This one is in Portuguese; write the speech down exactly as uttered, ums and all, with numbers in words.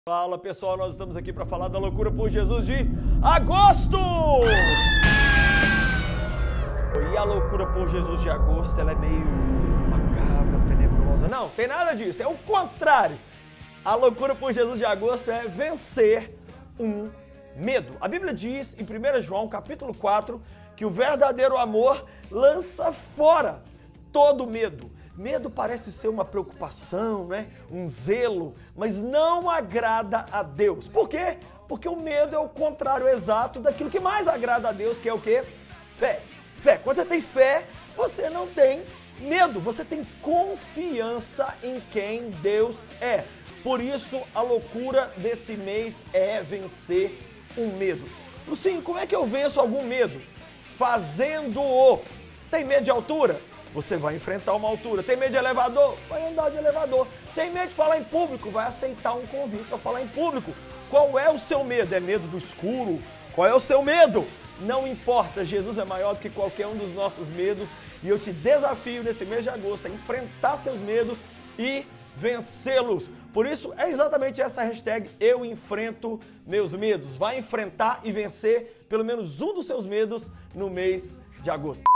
Fala pessoal, nós estamos aqui para falar da loucura por Jesus de agosto! E a loucura por Jesus de agosto, ela é meio macabra, tenebrosa. Não, tem nada disso, é o contrário. A loucura por Jesus de agosto é vencer um medo. A Bíblia diz em primeiro João, capítulo quatro, que o verdadeiro amor lança fora todo medo. Medo parece ser uma preocupação, né? Um zelo, mas não agrada a Deus. Por quê? Porque o medo é o contrário exato daquilo que mais agrada a Deus, que é o quê? Fé. Fé. Quando você tem fé, você não tem medo, você tem confiança em quem Deus é. Por isso, a loucura desse mês é vencer um medo. Lucinho, como é que eu venço algum medo? Fazendo-o. Tem medo de altura? Você vai enfrentar uma altura. Tem medo de elevador? Vai andar de elevador. Tem medo de falar em público? Vai aceitar um convite para falar em público. Qual é o seu medo? É medo do escuro? Qual é o seu medo? Não importa, Jesus é maior do que qualquer um dos nossos medos e eu te desafio nesse mês de agosto a enfrentar seus medos e vencê-los. Por isso, é exatamente essa hashtag Eu Enfrento Meus Medos. Vai enfrentar e vencer pelo menos um dos seus medos no mês de agosto.